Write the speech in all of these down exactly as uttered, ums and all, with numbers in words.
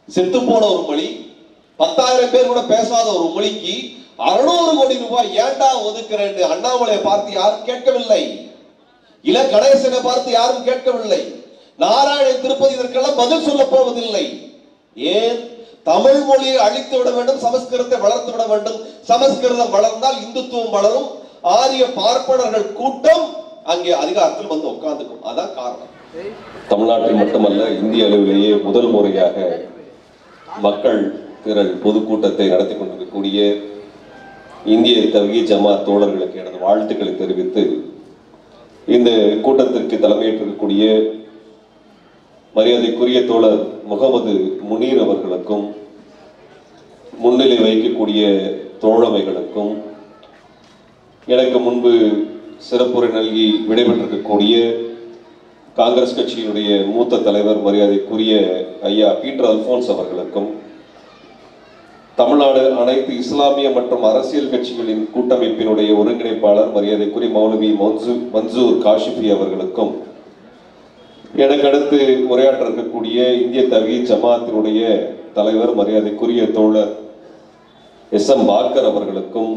செத்து போன ஒரு மொழி, பத்தாயிரம் பேர் கூட பேசாத ஒரு மொழிக்கு அறுநூறு கோடி ரூபாய் ஏண்டா ஒதுக்குறேன்னு அண்ணாமலையை பார்த்து யாரும் கேட்கவில்லை. இல கணேசனை பார்த்து யாரும் கேட்கவில்லை. நாராயண திருப்பதி இதற்கெல்லாம் பதில் சொல்ல போவதில்லை. ஏன்? தமிழ் மொழியை அழித்து விட வேண்டும், சமஸ்கிருதத்தை வளர்த்து விட வேண்டும். சமஸ்கிருதம் வளர்ந்தால் இந்துத்துவம் வளரும், ஆரிய பார்ப்பனர்கள் கூட்டம் அங்கே அதிகாரத்தில் வந்து உட்கார்ந்துக்கும். அதான் காரணம். தமிழ்நாட்டில் மட்டுமல்ல, இந்திய அளவிலேயே முதல் முறையாக மக்கள் திரள் பொதுக்கூட்டத்தை நடத்தி கொண்டிருக்கக்கூடிய இந்திய தவ்ஹீத் ஜமாத் தோழர்களுக்கு எனது வாழ்த்துக்களை தெரிவித்து, இந்த கூட்டத்திற்கு தலைமையேற்றிருக்கக்கூடிய மரியாதைக்குரிய தோழர் முகமது முனீர் அவர்களுக்கும், முன்னிலை வைக்கக்கூடிய தோழமைகளுக்கும், எனக்கு முன்பு சிறப்புரை நல்கி விடைபெற்றிருக்கக்கூடிய காங்கிரஸ் கட்சியினுடைய மூத்த தலைவர் மரியாதைக்குரிய ஐயா பீட்டர் அல்போன்ஸ் அவர்களுக்கும், தமிழ்நாடு அனைத்து இஸ்லாமிய மற்றும் அரசியல் கட்சிகளின் கூட்டமைப்பினுடைய ஒருங்கிணைப்பாளர் மரியாதைக்குரிய மௌலவி மன்சூர் மன்சூர் காஷிஃபி அவர்களுக்கும், எனக்கு அடுத்து உரையாற்ற இருக்கக்கூடிய இந்திய தவ்ஹீத் ஜமாத்தினுடைய தலைவர் மரியாதைக்குரிய தோழர் எஸ் எம் பாக்கர் அவர்களுக்கும்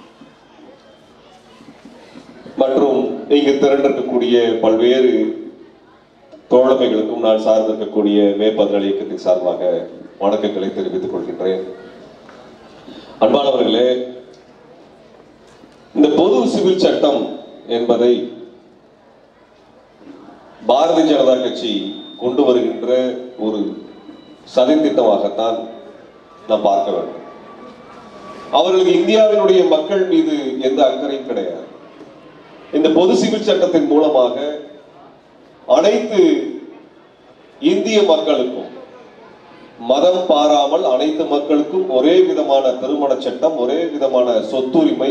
மற்றும் இங்கு திரண்டிருக்கக்கூடிய பல்வேறு தோழமைகளுக்கும் நான் சார்ந்திருக்கக்கூடிய மேற்பதினாளி இயக்கத்தின் சார்பாக வணக்கங்களை தெரிவித்துக் கொள்கின்றேன். அன்பானவர்களே, இந்த பொது சிவில் சட்டம் என்பதை பாரதிய ஜனதா கட்சி கொண்டு வருகின்ற ஒரு சதித்திட்டமாகத்தான் நாம் பார்க்க வேண்டும். அவர்களுக்கு இந்தியாவினுடைய மக்கள் மீது எந்த அக்கறையும் கிடையாது. இந்த பொது சிவில் சட்டத்தின் மூலமாக அனைத்து இந்திய மக்களுக்கும் மதம் பாராமல் அனைத்து மக்களுக்கும் ஒரே விதமான திருமண சட்டம், ஒரே விதமான சொத்துரிமை,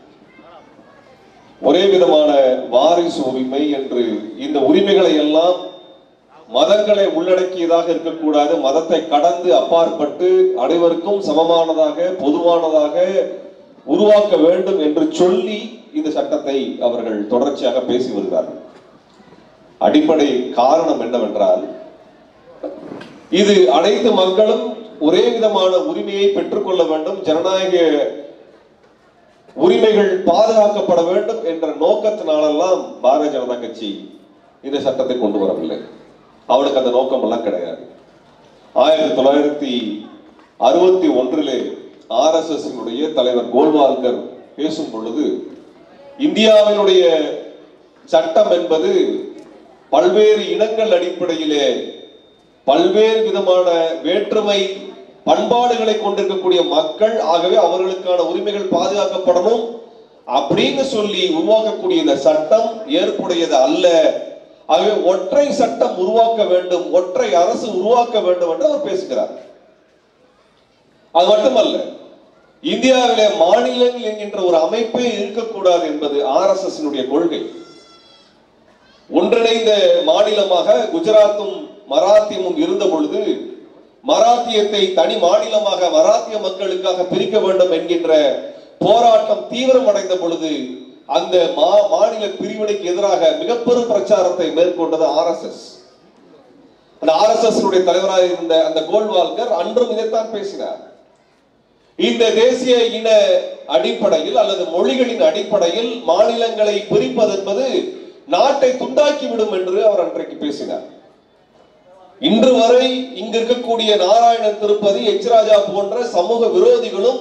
ஒரே விதமான வாரிசு உரிமை என்று இந்த உரிமைகளை எல்லாம் மதங்களை உள்ளடக்கியதாக இருக்கக்கூடாது, மதத்தை கடந்து அப்பாற்பட்டு அனைவருக்கும் சமமானதாக பொதுவானதாக உருவாக்க வேண்டும் என்று சொல்லி இந்த சட்டத்தை அவர்கள் தொடர்ச்சியாக பேசி வருகிறார்கள். அடிப்படை காரணம் என்னவென்றால், இது அனைத்து மக்களும் ஒரே விதமான உரிமையை பெற்றுக்கொள்ள வேண்டும், ஜனநாயக உரிமைகள் பாதுகாக்கப்பட வேண்டும் என்ற நோக்கத்தினாலெல்லாம் பாரதிய ஜனதா கட்சி இந்த சட்டத்தை கொண்டு வரவில்லை. அவனுக்கு அந்த நோக்கம் எல்லாம் கிடையாது. ஆயிரத்தி தொள்ளாயிரத்தி அறுபத்தி ஒன்றிலே ஆர் எஸ் எஸ் தலைவர் கோல்வால்கர் பேசும் பொழுது, இந்தியாவினுடைய சட்டம் என்பது பல்வேறு இனங்கள் அடிப்படையிலே பல்வேறு விதமான வேற்றுமை பண்பாடுகளை கொண்டிருக்கக்கூடிய மக்கள், ஆகவே அவர்களுக்கான உரிமைகள் பாதுகாக்கப்படணும் அப்படின்னு சொல்லி உருவாக்கக்கூடிய இந்த சட்டம் ஏற்புடையது அல்ல. ஆகவே ஒற்றை சட்டம் உருவாக்க வேண்டும், ஒற்றை அரசு உருவாக்க வேண்டும் என்று அவர் பேசுகிறார். அது மட்டுமல்ல, இந்தியாவிலே மாநிலங்கள் என்கின்ற ஒரு அமைப்பே இருக்கக்கூடாது என்பது ஆர் எஸ் எஸ் கொள்கை. ஒன்றிணைந்த மாநிலமாக குஜராத்தும் மராத்தியமும் இருந்த பொழுது, மராத்தியத்தை தனி மாநிலமாக மராத்திய மக்களுக்காக பிரிக்க வேண்டும் என்கின்ற போராட்டம் தீவிரமடைந்த பொழுது, அந்த மாநில பிரிவினைக்கு எதிராக மிக பெரும் பிரச்சாரத்தை மேற்கொண்டது ஆர் எஸ் எஸ். அந்த ஆர் எஸ் எஸ் தலைவராக இருந்த அந்த கோல்வால்கர் அன்றும் இதைத்தான் பேசினார். இந்த தேசிய இன அடிப்படையில் அல்லது மொழிகளின் அடிப்படையில் மாநிலங்களை பிரிப்பது என்பது நாட்டை துண்டாக்கிவிடும் என்று அவர் அன்றைக்கு பேசினார். இன்று வரை இங்கு இருக்கக்கூடிய நாராயண திருப்பதி, எச் ராஜா போன்ற சமூக விரோதிகளும்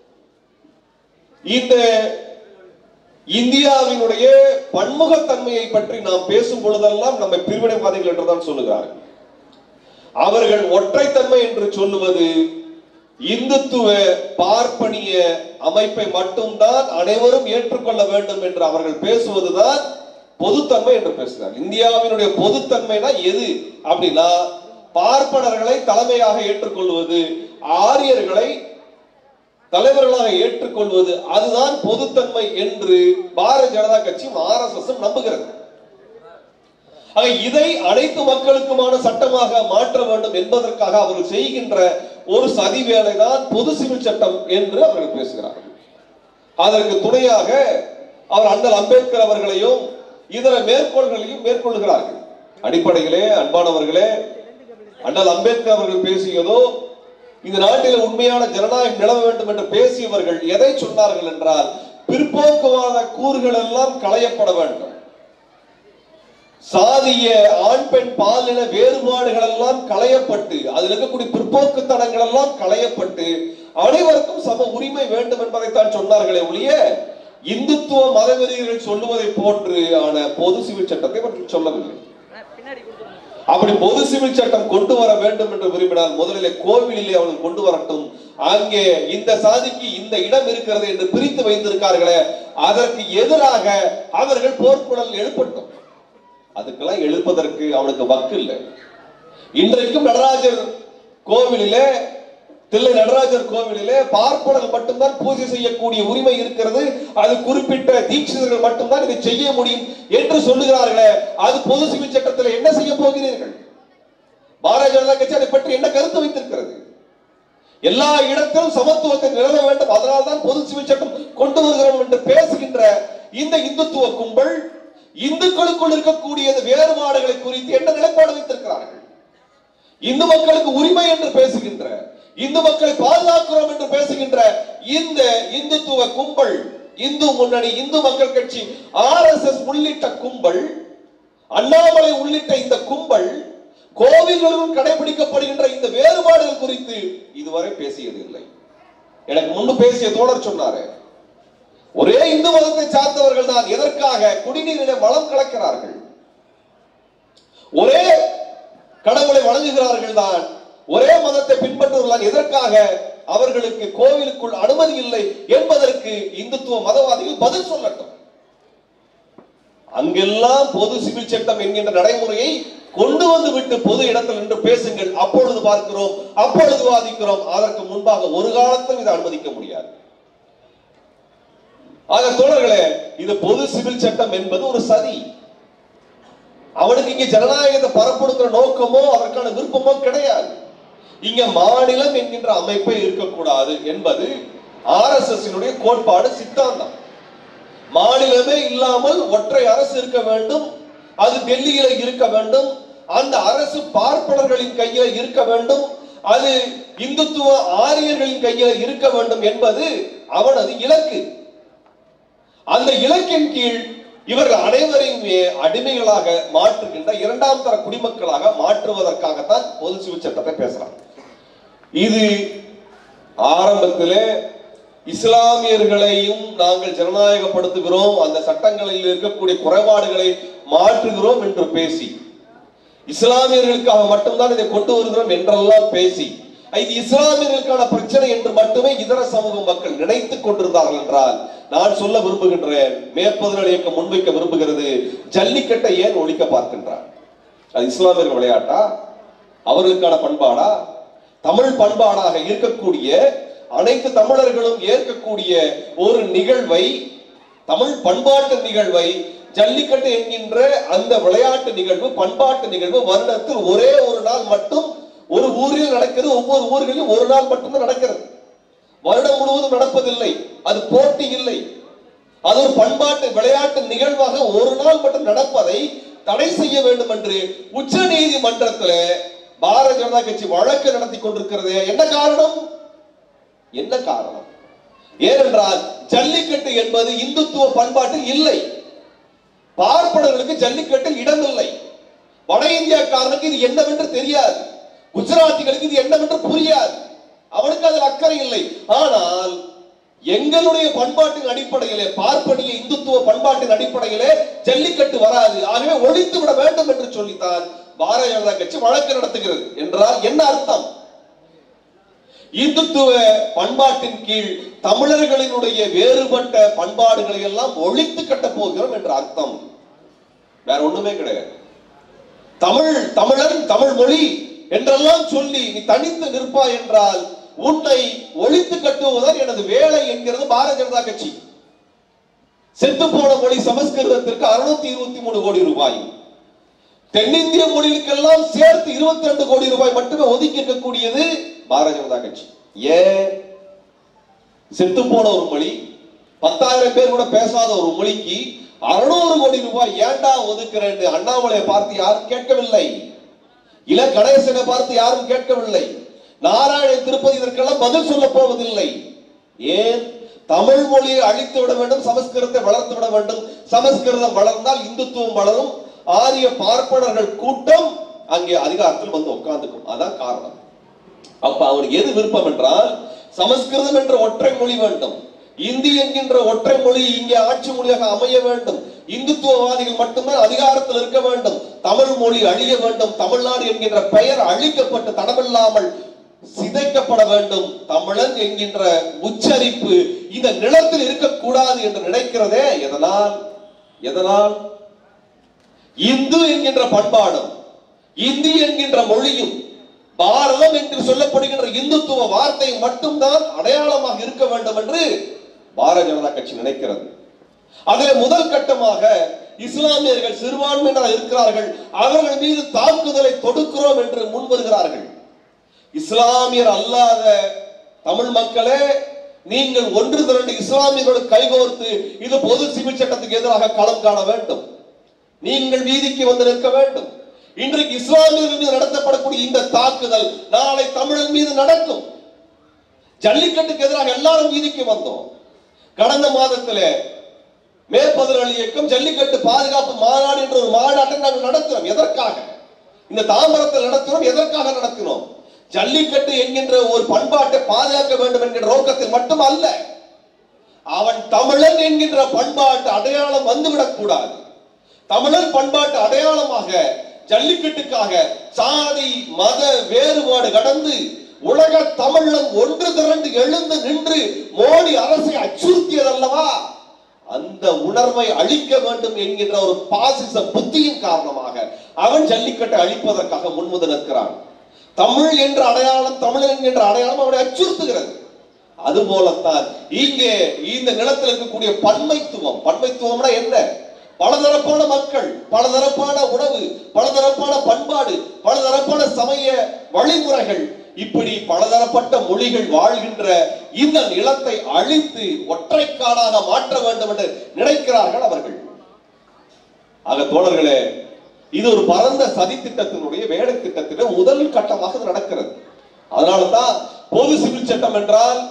இந்த இந்தியாவினுடைய பன்முகத்தன்மையை பற்றி நாம் பேசும் பொழுதெல்லாம் நம்மை பிரிவினைவாதிகள் என்றுதான் சொல்லுகிறார்கள். அவர்கள் ஒற்றைத்தன்மை என்று சொல்லுவது இந்துத்துவ பார்ப்பனிய அமைப்பை மட்டும்தான் அனைவரும் ஏற்றுக்கொள்ள வேண்டும் என்று அவர்கள் பேசுவதுதான் பொதுத்தன்மை என்று பேசுகிறார். இந்தியாவினுடைய பொதுத்தன்மைனா எது அப்படின்னா, பார்ப்பனர்களை தலைமையாக ஏற்றுக்கொள்வது, ஆரியர்களை தலைவர்களாக ஏற்றுக்கொள்வது, அதுதான் பொதுத்தன்மை என்று பாரதிய ஜனதா கட்சியும் ஆர் எஸ் எஸ் நம்புகிறது. இதை அனைத்து மக்களுக்குமான சட்டமாக மாற்ற வேண்டும் என்பதற்காக அவர்கள் செய்கின்ற ஒரு சதி வேலைதான் பொது சிவில் சட்டம் என்று அவர்கள் பேசுகிறார்கள். அதற்கு துணையாக அவர் அண்ணல் அம்பேத்கர் அவர்களையும் இதர மேற்கோள்களையும் மேற்கொள்கிறார்கள். அடிப்படையிலே அன்பானவர்களே, அண்ணல் அம்பேத்கர் அவர்கள் பேசியதோ இந்த நாட்டில் உண்மையான ஜனநாயகம் நிலவ வேண்டும் என்று பேசியவர்கள் எதை சொன்னார்கள் என்றால், பிற்போக்குவாத கூறுகள் எல்லாம் களையப்பட வேண்டும், சாதிய ஆண் பெண் பாலின வேறுபாடுகள் எல்லாம் களையப்பட்டு, அதில் இருக்கக்கூடிய பிற்போக்குத்தனங்கள் எல்லாம் களையப்பட்டு அனைவருக்கும் சம உரிமை வேண்டும் என்பதைத்தான் சொன்னார்களே ஒழிய இந்துத்துவ மதவெறியர்கள் சொல்லுவதை போன்று ஆன பொது சிவில் சட்டத்தை அவர்கள் சொல்லவில்லை. அப்படி பொது சிவில் சட்டம் கொண்டு வர வேண்டும் என்று விரும்பினால் முதலிலே கோவிலிலே அவர்கள் கொண்டு வரட்டும். அங்கே இந்த சாதிக்கு இந்த இடம் இருக்கிறது என்று பிரித்து வைத்திருக்கார்களே, அதற்கு எதிராக அவர்கள் போர்க்குழல் எழுப்பட்டும். அதுக்கெல்லாம் எழுப்பதற்கு அவனுக்கு வக்கு இல்லை. இன்றைக்கும் நடராஜர் கோவிலிலே, தில்லை நடராஜர் கோவிலிலே பார்ப்பனர்கள் மட்டும்தான் பூஜை செய்யக்கூடிய உரிமை இருக்கிறது, அது குறிப்பிட்ட தீட்சிதர்கள் மட்டும்தான் இதை செய்ய முடியும் என்று சொல்லுகிறார்களே, அது பொது சிவில் சட்டத்தில் என்ன செய்ய போகிறீர்கள்? பாரதிய ஜனதா கட்சி அதை பற்றி என்ன கருத்து வைத்திருக்கிறது? எல்லா இடத்திலும் சமத்துவத்தை நிலவ வேண்டும், அதனால்தான் பொது சிவில் சட்டம் கொண்டு வருகிறோம் என்று பேசுகின்ற இந்த இந்துத்துவ கும்பல் இந்துக்களுக்குள் இருக்கக்கூடிய வேறுபாடுகளை குறித்து என்ன நிலைப்பாடு வைத்திருக்கிறார்கள்? இந்து மக்களுக்கு உரிமை என்று பேசுகின்ற, இந்து மக்களை பாதுகாக்கிறோம் என்று பேசுகின்ற இந்த இந்துத்துவ கும்பல், இந்து முன்னணி, இந்து மக்கள் கட்சி, ஆர் எஸ் எஸ் உள்ளிட்ட கும்பல், அண்ணாமலை உள்ளிட்ட இந்த கும்பல் கோவில்களிலும் கடைபிடிக்கப்படுகின்ற இந்த வேறுபாடுகள் குறித்து இதுவரை பேசியது இல்லை. எனக்கு முன்பு பேசிய தோழர் சொன்னாரு, ஒரே இந்து மதத்தை சார்ந்தவர்கள் தான் எதற்காக குடிநீரிலே வளம் கலக்கிறார்கள், ஒரே கடவுளை வணங்குகிறார்கள் தான், ஒரே மதத்தை பின்பற்றுவர்கள் எதற்காக அவர்களுக்கு கோவிலுக்குள் அனுமதி இல்லை என்பதற்கு இந்துத்துவ மதவாதிகள் பதில் சொல்லட்டும். அங்கெல்லாம் பொது சிவில் சட்டம் என்கின்ற நடைமுறையை கொண்டு வந்து விட்டு பொது இடத்தில் நின்று பேசுங்கள், அப்பொழுது பார்க்கிறோம், அப்பொழுது வாதிக்கிறோம். அதற்கு முன்பாக ஒரு காலத்தில் இதை அனுமதிக்க முடியாது. ஆக தோழர்களே, இது பொது சிவில் சட்டம் என்பது ஒரு சதி. அவனுக்கு இங்க ஜனநாயகத்தை பரப்படுகிற நோக்கமோ அதற்கான விருப்பமோ கிடையாது. இங்க மாநிலம் என்கின்ற அமைப்பே இருக்கக்கூடாது என்பது ஆர் எஸ் எஸ் கோட்பாடு, சித்தாந்தம். மாநிலமே இல்லாமல் ஒற்றை அரசு இருக்க வேண்டும், அது டெல்லியில இருக்க வேண்டும், அந்த அரசு பார்ப்பனர்களின் கையில இருக்க வேண்டும், அது இந்துத்துவ ஆரியர்களின் கையில இருக்க வேண்டும் என்பது அவனது இலக்கு. அந்த இலக்கின் கீழ் இவர்கள் அனைவரையும் அடிமைகளாக மாற்றுகின்ற இரண்டாம் தர குடிமக்களாக மாற்றுவதற்காகத்தான் பொது சிவில் சட்டத்தை பேசுறாங்க. இது ஆரம்பத்திலே இஸ்லாமியர்களையும் நாங்கள் ஜனநாயகப்படுத்துகிறோம், அந்த சட்டங்களில் இருக்கக்கூடிய குறைபாடுகளை மாற்றுகிறோம் என்று பேசி, இஸ்லாமியர்களுக்காக மட்டும்தான் இதை கொண்டு வருகிறோம் என்றெல்லாம் பேசி, இது இஸ்லாமியர்களுக்கான பிரச்சனை என்று மட்டுமே இதர சமூக மக்கள் நினைத்துக் கொண்டிருந்தார்கள் என்றால், நான் சொல்ல விரும்புகின்றேன், மே பதினேழு இயக்கம் முன்வைக்க விரும்புகிறது, ஜல்லிக்கட்டை ஏன் ஒழிக்க பார்க்கின்றார்? அது இஸ்லாமியர்கள் விளையாட்டா? அவர்களுக்கான பண்பாடா? தமிழ் பண்பாடாக இருக்கக்கூடிய அனைத்து தமிழர்களும் ஏற்கக்கூடிய ஒரு நிகழ்வை, தமிழ் பண்பாட்டு நிகழ்வை, ஜல்லிக்கட்டு என்கின்ற அந்த விளையாட்டு நிகழ்வு, பண்பாட்டு நிகழ்வு வருடத்தில் ஒரே ஒரு நாள் மட்டும் ஒரு ஊரில் நடக்கிறது, ஒவ்வொரு ஊர்களிலும் ஒரு நாள் மட்டும்தான் நடக்கிறது, வருடம் முழுவதும் நடப்பதில்லை, அது போட்டி இல்லை, அது ஒரு பண்பாட்டு விளையாட்டு நிகழ்வாக ஒரு நாள் மட்டும் நடப்பதை தடை செய்ய வேண்டும் என்று உச்ச நீதிமன்றத்தில் பாரதிய ஜனதா கட்சி வழக்கு நடத்தி கொண்டிருக்கிறது. என்ன காரணம்? என்ன காரணம்? ஏனென்றால் ஜல்லிக்கட்டு என்பது இந்துத்துவ பண்பாட்டில் இல்லை, பார்ப்பனர்களுக்கு ஜல்லிக்கட்டில் இடம் இல்லை, வட இந்தியாக்காரனுக்கு இது என்னவென்று தெரியாது, குஜராத்திகளுக்கு இது என்னவென்று புரியாது, அவனுக்கு அதில் அக்கறை இல்லை. ஆனால் எங்களுடைய பண்பாட்டின் அடிப்படையிலே, பார்ப்பனிய இந்துத்துவ பண்பாட்டின் அடிப்படையிலே ஜல்லிக்கட்டு வராது, ஆகவே ஒழித்து விட வேண்டும் என்று சொல்லித்தான் பாரதிய ஜனதா கட்சி வழக்கு நடத்துகிறது. என்றால் என்ன அர்த்தம்? இந்துத்துவ பண்பாட்டின் கீழ் தமிழர்களினுடைய வேறுபட்ட பண்பாடுகளை எல்லாம் ஒழித்து கட்ட போகிறோம் என்ற அர்த்தம், வேற ஒண்ணுமே கிடையாது. தமிழ், தமிழன், தமிழ் மொழி என்றெல்லாம் சொல்லி நீ தனித்து நிற்பாய் என்றால் உன்னை ஒழித்து கட்டுவதுதான் எனது வேலை என்கிறது பாரதிய ஜனதா கட்சி. செத்து போன மொழி சமஸ்கிருதத்திற்கு அறுநூத்தி இருபத்தி மூணு கோடி ரூபாய், தென்னிந்திய மொழிகளுக்கெல்லாம் சேர்த்து இருபத்தி ரெண்டு கோடி ரூபாய் மட்டுமே ஒதுக்கி இருக்கக்கூடியது பாரதிய ஜனதா கட்சி. ஏன்? செத்து போன ஒரு மொழி, பத்தாயிரம் பேர் கூட பேசாத ஒரு மொழிக்கு அறுநூறு கோடி ரூபாய் ஏண்டா ஒதுக்குறேன்னு அண்ணாமலையை பார்த்து யாரும் கேட்கவில்லை, இல கணேசனை பார்த்து யாரும் கேட்கவில்லை, நாராயணன் திருப்பதி இதற்கெல்லாம் பதில் சொல்ல போவதில்லை. ஏன்? தமிழ் மொழியை அழித்து விட வேண்டும், சமஸ்கிருதத்தை வளர்த்து விட வேண்டும். சமஸ்கிருதம் வளர்ந்தால் இந்துத்துவம் வளரும், ஆரிய பார்ப்பனர்கள் கூட்டம் அங்கே அதிகாரத்தில் வந்து உட்கார்ந்துக்கும். அதான் காரணம். அப்ப அவனுக்கு எது விருப்பம் என்றால், சமஸ்கிருதம் என்ற ஒற்றை மொழி வேண்டும், இந்தி என்கின்ற ஒற்றை மொழி இங்கே ஆட்சி மொழியாக அமைய வேண்டும், இந்துத்துவவாதிகள் மட்டும்தான் அதிகாரத்தில் இருக்க வேண்டும், தமிழ் மொழி அழிய வேண்டும், தமிழ்நாடு என்கின்ற பெயர் அழிக்கப்பட்டு தடமில்லாமல் சிதைக்கப்பட வேண்டும், தமிழன் என்கின்ற உச்சரிப்பு இந்த நிலத்தில் இருக்கக்கூடாது என்று நினைக்கிறதே. எதனால்? எதனால்? இந்து என்கின்ற பண்பாடும் இந்தி என்கின்ற மொழியும் பாரதம் என்று சொல்லப்படுகின்ற இந்துத்துவ வார்த்தை மட்டும்தான் அடையாளமாக இருக்க வேண்டும் என்று பாரதிய ஜனதா கட்சி நினைக்கிறது. அதில் முதல் கட்டமாக இஸ்லாமியர்கள் சிறுபான்மையினர் இருக்கிறார்கள், அவர்கள் மீது தாக்குதலை தொடுக்கிறோம் என்று முன் வருகிறார்கள். இஸ்லாமியர் அல்லாத தமிழ் மக்களே, நீங்கள் ஒன்று திரண்டு இஸ்லாமியர்களோடு கைகோர்த்து இது பொது சிவில் சட்டத்துக்கு எதிராக களம் காண வேண்டும். நீங்கள் வீதிக்கு வந்து நிற்க வேண்டும். இன்றைக்கு இஸ்லாமியர்கள் மீது நடத்தப்படக்கூடிய இந்த தாக்குதல் நாளை தமிழன் மீது நடக்கும். ஜல்லிக்கட்டுக்கு எதிராக எல்லாரும் வீதிக்கு வந்தோம். கடந்த மாதத்திலே மேற்பதினொரு இயக்கம் ஜல்லிக்கட்டு பாதுகாப்பு மாநாடு என்ற ஒரு மாநாட்டை நாங்கள் நடத்தினோம். எதற்காக? இந்த தாம்பரத்தில் நடத்தினோம். எதற்காக நடத்தினோம்? ஜல்லிக்கட்டு என்கின்ற ஒரு பண்பாட்டை பாதுகாக்க வேண்டும் என்கிற நோக்கத்தில் மட்டும் அல்ல, அவன் தமிழன் என்கின்ற பண்பாட்டு அடையாளம் வந்துவிடக் கூடாது. தமிழன் பண்பாட்டு அடையாளமாக ஜல்லிக்கட்டுக்காக சாதி மத வேறுபாடு கடந்து உலக தமிழன் ஒன்று திரண்டு எழுந்து நின்று மோடி அரசை அச்சுறுத்தியது அல்லவா, அந்த உணர்வை அழிக்க வேண்டும் என்கின்ற ஒரு பாசிச புத்தியின் காரணமாக அவன் ஜல்லிக்கட்டை அழிப்பதற்காக முன்முதல் நிற்கிறான். தமிழ் என்ற அடையாளம், தமிழன் என்கின்ற அடையாளம் அவனை அச்சுறுத்துகிறது. அதுபோலத்தான் இங்கே இந்த நிலத்தில் இருக்கக்கூடிய பன்மைத்துவம். பன்மைத்துவம்னா என்ன? பலதரப்பான மக்கள், பலதரப்பான உணவு, பலதரப்பான பண்பாடு, பலதரப்பான சமய வழிமுறைகள், இப்படி பலதரப்பட்ட மொழிகள் வாழ்கின்ற இந்த நிலத்தை அழித்து ஒற்றைக்காடாக மாற்ற வேண்டும் என்று நினைக்கிறார்கள் அவர்கள். ஆக தோழர்களே, இது ஒரு பரந்த சதி திட்டத்தினுடைய வேலை திட்டத்தின் முதல் கட்டமாக நடக்கிறது. அதனால்தான் பொது சிவில் சட்டம் என்றால்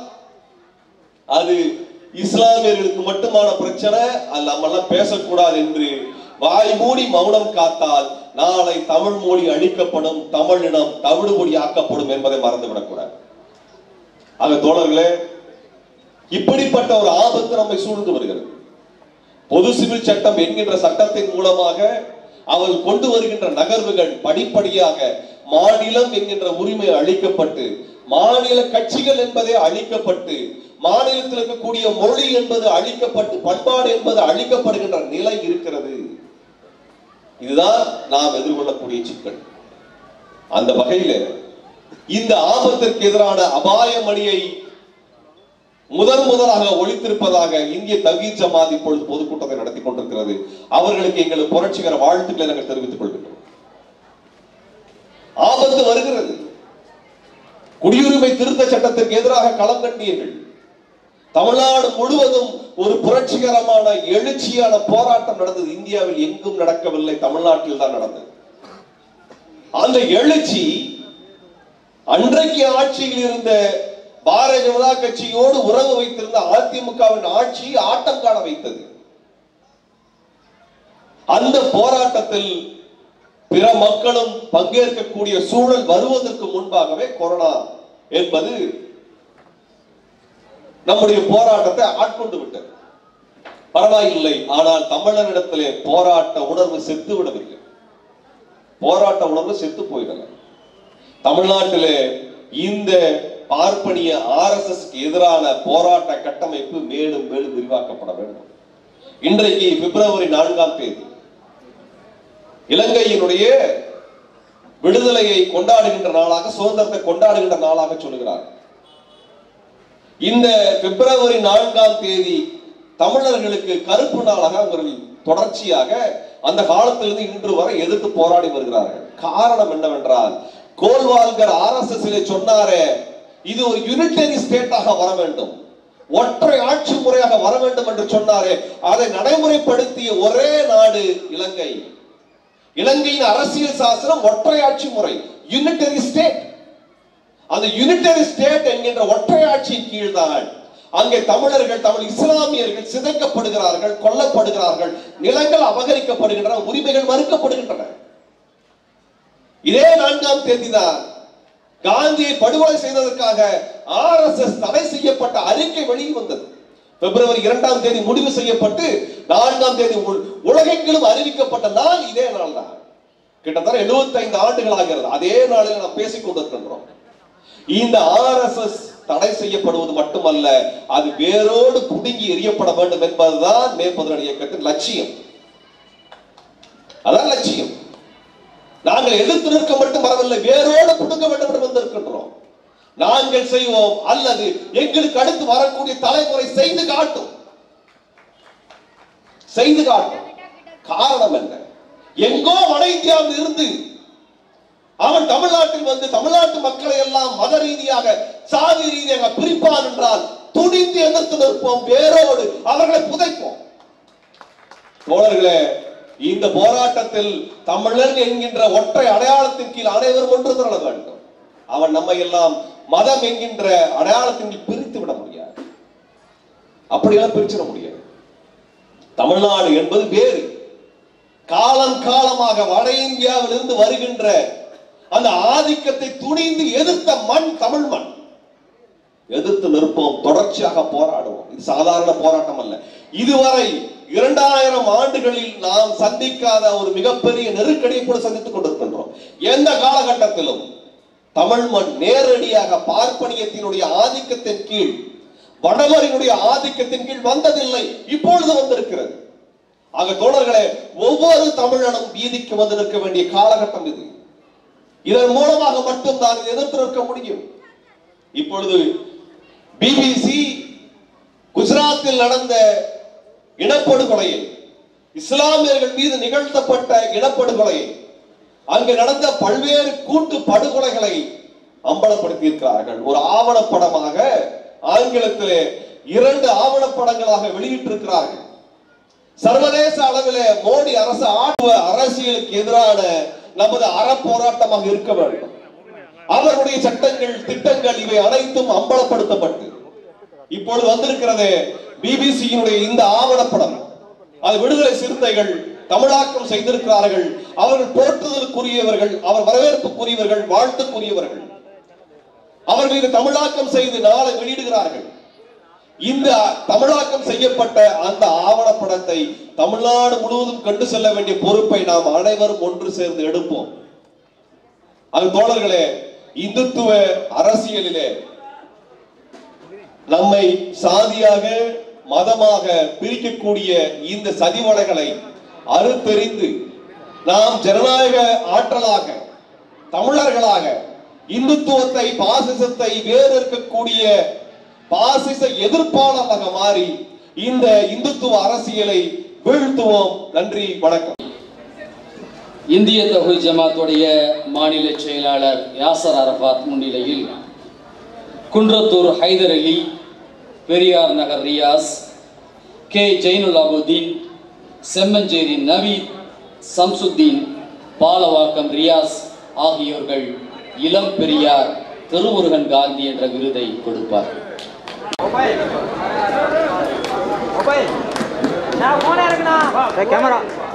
அது இஸ்லாமியர்களுக்கு மட்டுமான பிரச்சனை, அது நம்ம எல்லாம் பேசக்கூடாது என்று வாய் மூடி மௌனம் காத்தால் நாளை தமிழ் மொழி அழிக்கப்படும், தமிழினம் தவிடுபொடி ஆக்கப்படும் என்பதை மறந்துவிடக் கூடாது. ஆக தோழர்களே, இப்படிப்பட்ட ஒரு ஆபத்து நம்மை சூழ்ந்து வருகிறது. பொது சிவில் சட்டம் என்கின்ற சட்டத்தின் மூலமாக அவர்கள் கொண்டு வருகின்ற நகர்வுகள் படிப்படியாக மாநிலம் என்கின்ற உரிமை அளிக்கப்பட்டு, மாநில கட்சிகள் என்பதே அழிக்கப்பட்டு, மாநிலத்தில் இருக்கக்கூடிய மொழி என்பது அழிக்கப்பட்டு, பண்பாடு என்பது அழிக்கப்படுகின்ற நிலை இருக்கிறது. இதுதான் நாம் எதிர்கொள்ளக்கூடிய சிக்கல். அந்த வகையில இந்த ஆபத்திற்கு எதிரான அபாய மணியை முதன் முதலாக ஒழித்திருப்பதாக இந்திய தவ்ஹீத் ஜமாத் இப்பொழுது பொதுக்கூட்டத்தை நடத்தி கொண்டிருக்கிறது. அவர்களுக்கு எங்களுக்கு புரட்சிகர வாழ்த்துக்களை நாங்கள் தெரிவித்துக் கொள்கின்றோம். ஆபத்து வருகிறது. குடியுரிமை திருத்த சட்டத்திற்கு எதிராக களம் கண்டீர்கள். தமிழ்நாடு முழுவதும் ஒரு புரட்சிகரமான எழுச்சியான போராட்டம் நடந்தது. இந்தியாவில் எங்கும் நடக்கவில்லை, தமிழ்நாட்டில் தான் நடந்தது. அந்த எழுச்சி அன்றைக்கு ஆட்சியில் இருந்த பாரதிய ஜனதா கட்சியோடு உறவு வைத்திருந்த அதிமுகவின் ஆட்சி ஆட்டம் காண வைத்தது. அந்த போராட்டத்தில் பிற மக்களும் பங்கேற்கக்கூடிய சூழல் வருவதற்கு முன்பாகவே கொரோனா என்பது நம்முடைய போராட்டத்தை ஆட்கொண்டு விட்டது. பரவாயில்லை, ஆனால் தமிழனிடத்திலே போராட்ட உணர்வு செத்து விடவில்லை. போராட்ட உணர்வு செத்து போயிடல. தமிழ்நாட்டிலே இந்த பார்ப்பனிய ஆர் எஸ் எஸ் எதிரான போராட்ட கட்டமைப்பு மேலும் மேலும் விரிவாக்கப்பட வேண்டும். இன்றைக்கு பிப்ரவரி நான்காம் தேதி இலங்கையினுடைய விடுதலையை கொண்டாடுகின்ற நாளாக, சுதந்திரத்தை கொண்டாடுகின்ற நாளாக சொல்லுகிறார். இந்த பிப்ரவரி நான்காம் தேதி தமிழர்களுக்கு கருப்பு நாளாக அவர்கள் தொடர்ச்சியாக அந்த காலத்திலிருந்து இன்று வரை எதிர்த்து போராடி வருகிறார்கள். காரணம் என்னவென்றால், கோல்வால்கர் ஆர் எஸ் எஸ் சொன்னாரே, இது ஒரு யூனிட்டரி ஸ்டேட்டாக வர வேண்டும், ஒற்றை ஆட்சி முறையாக வர வேண்டும் என்று சொன்னாரே, அதை நடைமுறைப்படுத்திய ஒரே நாடு இலங்கை. இலங்கையின் அரசியல் சாசனம் ஒற்றை ஆட்சி முறை, யூனிட்டரி ஸ்டேட். அந்த யூனிட்டரி ஸ்டேட் என்கின்ற ஒற்றையாட்சியின் கீழ்தான் அங்கே தமிழர்கள், தமிழ் இஸ்லாமியர்கள் சிதைக்கப்படுகிறார்கள், கொல்லப்படுகிறார்கள், நிலங்கள் அபகரிக்கப்படுகின்றன, உரிமைகள் மறுக்கப்படுகின்றன. இதே நான்காம் தேதி தான் காந்தியை படுகொலை செய்ததற்காக ஆர் எஸ் எஸ் தடை செய்யப்பட்ட அறிக்கை வெளியில் வந்தது. பிப்ரவரி இரண்டாம் தேதி முடிவு செய்யப்பட்டு நான்காம் தேதி உலகெங்கிலும் அறிவிக்கப்பட்ட நாள் இதே நாள் தான். கிட்டத்தட்ட எழுபத்தி ஐந்து ஆண்டுகள் ஆகிறது. அதே நாளில் நாம் பேசிக் கொண்டிருக்கின்றோம். இந்த ஆர் எஸ் எஸ் தடை செய்யப்படுவது மட்டுமல்ல, அது வேரோடு புடுங்கி எறியப்பட வேண்டும் என்பதுதான் மே பதினேழு இயக்கத்தின் லட்சியம். அதான் லட்சியம். நாங்கள் எதிர்த்து நிற்க மட்டும் வரவில்லை, வேரோடு புடுங்க வேண்டும் என்று வந்திருக்கின்றோம். நாங்கள் செய்வோம் அல்லது எங்களுக்கு அடுத்து வரக்கூடிய தலைமுறை செய்து காட்டும். செய்து காட்டும். காரணம் என்ன? எங்கோ வட இந்தியாவில் இருந்து அவன் தமிழ்நாட்டில் வந்து தமிழ்நாட்டு மக்களை எல்லாம் மத ரீதியாக, சாதி ரீதியாக பிரிப்பான் என்றால் துணிந்து எதிர்த்து நிற்போம், வேரோடு அவர்களை புதைப்போம். தோழர்களே, இந்த போராட்டத்தில் தமிழன் என்கின்ற ஒற்றை அடையாளத்தின் கீழ் அனைவரும் ஒன்று திரள வேண்டும். அவன் நம்மை எல்லாம் மதம் என்கின்ற அடையாளத்தின் கீழ் பிரித்து விட முடியாது. அப்படியெல்லாம் பிரிச்சிட முடியாது. தமிழ்நாடு என்பது வேறு. காலம் காலமாக வட இந்தியாவில் இருந்து வருகின்ற அந்த ஆதிக்கத்தை துணிந்து எதிர்த்த மண் தமிழ் மண். எதிர்த்து நிற்போம், தொடர்ச்சியாக போராடுவோம். இது சாதாரண போராட்டம் அல்ல. இதுவரை இரண்டாயிரம் ஆண்டுகளில் நாம் சந்திக்காத ஒரு மிகப்பெரிய நெருக்கடியை கூட சந்தித்துக் கொண்டிருக்கின்றோம். எந்த காலகட்டத்திலும் தமிழ் மண் நேரடியாக பார்ப்பனியத்தினுடைய ஆதிக்கத்தின் கீழ், வடவரினுடைய ஆதிக்கத்தின் கீழ் வந்ததில்லை. இப்பொழுது வந்திருக்கிறது. ஆக தோழர்களே, ஒவ்வொரு தமிழனும் வீதிக்கு வந்து நிற்க வேண்டிய காலகட்டம் இது. இதன் மூலமாக மட்டும் தான் எதிர்த்து நிற்க முடியும். இப்பொழுது பிபிசி குஜராத்தில் நடந்த இனப்படுகொலையில், இஸ்லாமியர்கள் மீது நிகழ்த்தப்பட்ட இனப்படுகொலை, அங்கு நடந்த பல்வேறு கூட்டு படுகொலைகளை அம்பலப்படுத்தி இருக்கிறார்கள். ஒரு ஆவணப்படமாக ஆங்கிலத்திலே இரண்டு ஆவணப்படங்களாக வெளியிட்டிருக்கிறார்கள். சர்வதேச அளவிலே மோடி அரசு ஆட்டுவ அரசியலுக்கு எதிரான நமது அறப்போராட்டமாக இருக்க வேண்டும். அவர்களுடைய சட்டங்கள், திட்டங்கள் இவை அனைத்தும் அம்பலப்படுத்தப்பட்டு இப்பொழுது வந்திருக்கிறது பிபிசியினுடைய இந்த ஆவணப்படம். அது விடுதலை சிறுத்தைகள் தமிழாக்கம் செய்திருக்கிறார்கள். அவர்கள் போற்றுதலுக்குரியவர்கள், அவர் வரவேற்புக்குரியவர்கள், வாழ்த்துக்குரியவர்கள். அவர் மீது தமிழாக்கம் செய்து நாளை வெளியிடுகிறார்கள். இந்த தமிழாக்கம் செய்யப்பட்ட அந்த ஆவணப்படத்தை தமிழ்நாடு முழுவதும் கொண்டு செல்ல வேண்டிய பொறுப்பை நாம் அனைவரும் ஒன்று சேர்ந்து எடுப்போம். அது தோழர்களே, இந்துத்துவ அரசியலிலே நம்மை சாதியாக, மதமாக பிரிக்கக்கூடிய இந்த சதிவலைகளை அறுத்தெறிந்து நாம் ஜனநாயக ஆற்றலாக, தமிழர்களாக, இந்துத்துவத்தை, பாசிசத்தை வேறு இருக்கக்கூடிய பாசிச எதிர்ப்பாளராக மாறி இந்த இந்துத்துவ அரசியலை வீழ்த்துவோம். நன்றி, வணக்கம். இந்திய தௌஹீத் ஜமாத்துடைய மாநில செயலாளர் யாசர் அரபாத் முன்னிலையில் குன்றத்தூர் ஹைதர் அலி, பெரியார் நகர் ரியாஸ், கே ஜெயினுல் அபுதீன், செம்மஞ்சேரி நவீத், சம்சுத்தீன், பாலவாக்கம் ரியாஸ் ஆகியோர்கள் இளம் பெரியார் திருமுருகன் காந்தி என்ற விருதை கொடுப்பார்கள். கேமரா